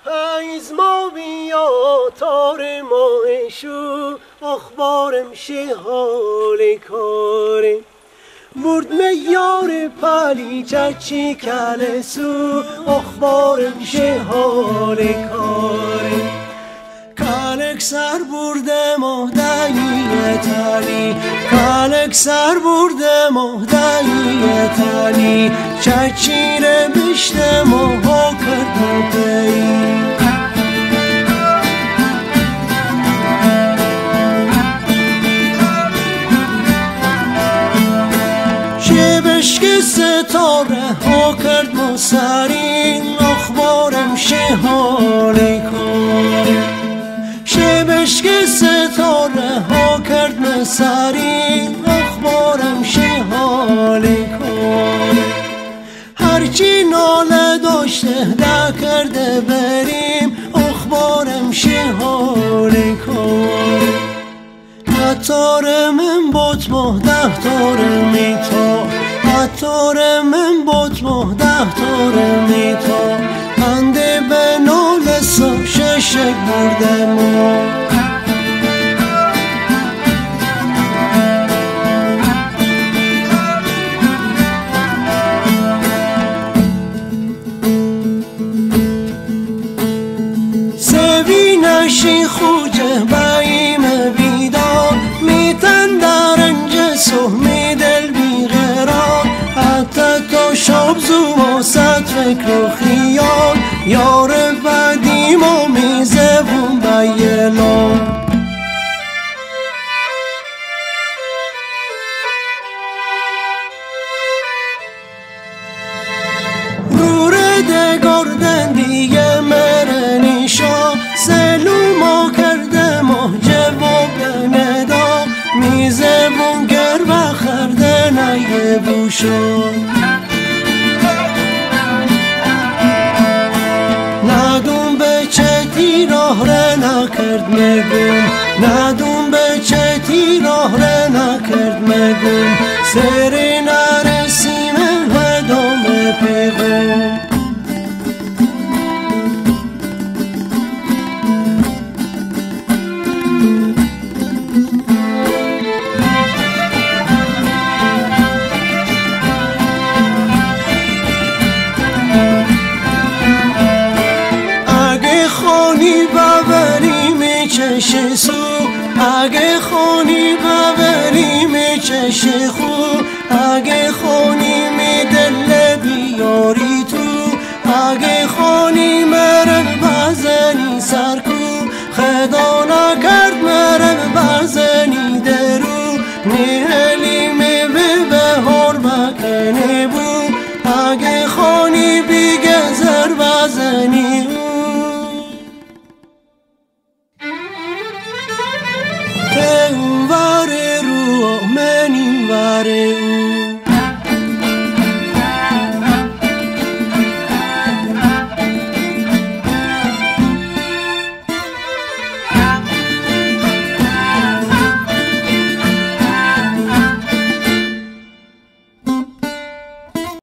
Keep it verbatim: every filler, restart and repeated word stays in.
فیض ما بیا تار ماهشو اخبارم شه حال کارم برد میار پلی چچی کلسو اخبارم شه حال کارم کالک سر برده مهدنی تلی کالک سر برده مهدنی تلی چچیره بشته مها کرد پی شبش که ستاره ها کرد مسرین اخبارم شه حال کارم شبش که ستاره ها کرد مسرین اخبارم شه حال کارم هرچی ناله داشته ده کرده بریم اخبارم شه حال کارم عطار من بوت مهده تار میتا عطار من بوت مهده تار میتا بنده به نال سا ششک برده ما سوی نشی خوجه بایم بیدار میتن درنج سهمی دل بیغرار حتی تا شب زوما ست فکر و خیال یار بدیم و میزبون بیلان رور دگردن دیگه مرنیشا سلو ما کرده ماه جواب ندا میزبون گر بخرده نگه بوشا ندون به چه راه ره نکرد مگم ندون به چه راه ره نکرد مگم سری نرسیم هدام پیغم چش سو اگه خونی ببری می چش خو اگه خونی می دل بیاری تو اگه خونی مرم بزنی سرکو خدا نکرد مرم بزنی درو نیهلی می به بهار بکنی بو اگه خونی بیگه زر بزنی واره رو من این واره